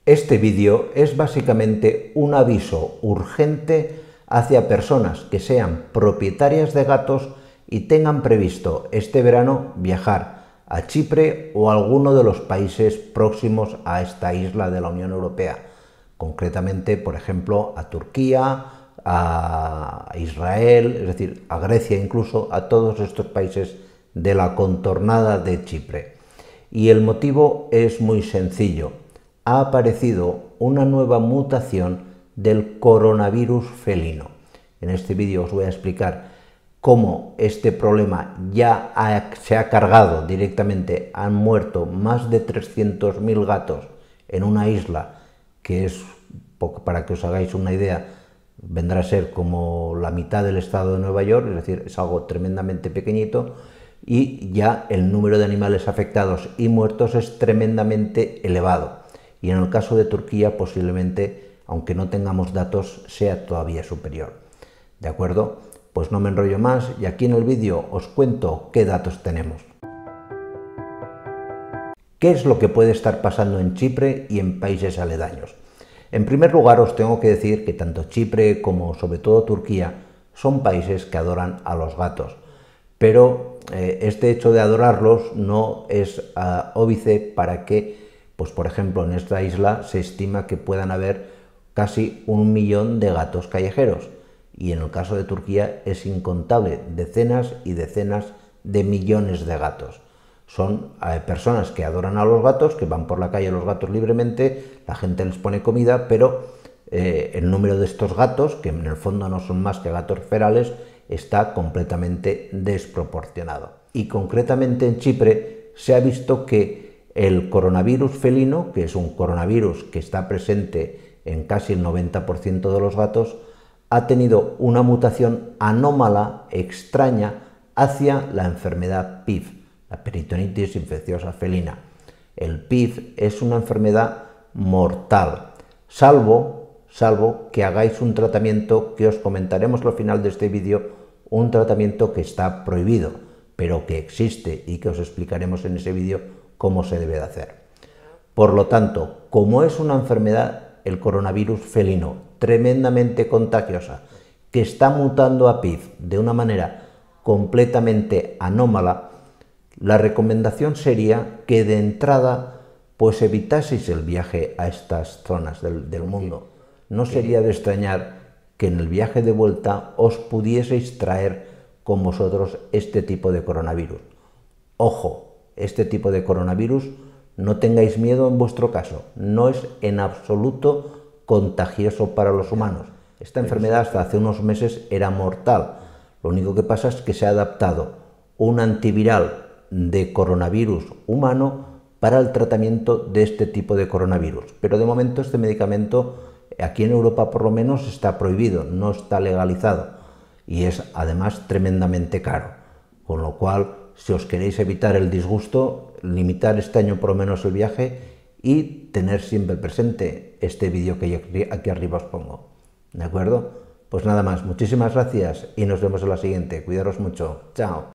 Este vídeo es básicamente un aviso urgente hacia personas que sean propietarias de gatos y tengan previsto este verano viajar a Chipre o a alguno de los países próximos a esta isla de la Unión Europea, concretamente, por ejemplo, a Turquía, a Israel, es decir, a Grecia incluso, a todos estos países de la contornada de Chipre. Y el motivo es muy sencillo. Ha aparecido una nueva mutación del coronavirus felino. En este vídeo os voy a explicar cómo este problema se ha cargado directamente. Han muerto más de 300.000 gatos en una isla que es, para que os hagáis una idea, vendrá a ser como la mitad del estado de Nueva York, es decir, es algo tremendamente pequeñito, y ya el número de animales afectados y muertos es tremendamente elevado. Y en el caso de Turquía posiblemente, aunque no tengamos datos, sea todavía superior. ¿De acuerdo? Pues no me enrollo más y aquí en el vídeo os cuento qué datos tenemos. ¿Qué es lo que puede estar pasando en Chipre y en países aledaños? En primer lugar, os tengo que decir que tanto Chipre como sobre todo Turquía son países que adoran a los gatos, pero este hecho de adorarlos no es óbice para que, pues por ejemplo, en esta isla se estima que puedan haber casi 1 millón de gatos callejeros, y en el caso de Turquía es incontable, decenas y decenas de millones de gatos. Son personas que adoran a los gatos, que van por la calle los gatos libremente, la gente les pone comida, pero el número de estos gatos, que en el fondo no son más que gatos ferales, está completamente desproporcionado. Y concretamente en Chipre se ha visto que el coronavirus felino, que es un coronavirus que está presente en casi el 90% de los gatos, ha tenido una mutación anómala, extraña, hacia la enfermedad PIF, la peritonitis infecciosa felina. El PIF es una enfermedad mortal, salvo que hagáis un tratamiento que os comentaremos al final de este vídeo, un tratamiento que está prohibido, pero que existe y que os explicaremos en ese vídeo cómo se debe de hacer. Por lo tanto, como es una enfermedad, el coronavirus felino, tremendamente contagiosa, que está mutando a PIF de una manera completamente anómala, la recomendación sería que de entrada pues evitaseis el viaje a estas zonas del mundo. No sería de extrañar que en el viaje de vuelta os pudieseis traer con vosotros este tipo de coronavirus. Ojo, este tipo de coronavirus, no tengáis miedo en vuestro caso, no es en absoluto contagioso para los humanos. Esta enfermedad hasta hace unos meses era mortal. Lo único que pasa es que se ha adaptado un antiviral de coronavirus humano para el tratamiento de este tipo de coronavirus. Pero de momento este medicamento aquí en Europa por lo menos está prohibido, no está legalizado y es además tremendamente caro. Con lo cual, si os queréis evitar el disgusto, limitar este año por lo menos el viaje y tener siempre presente este vídeo que aquí arriba os pongo. ¿De acuerdo? Pues nada más, muchísimas gracias y nos vemos en la siguiente. Cuidaros mucho. Chao.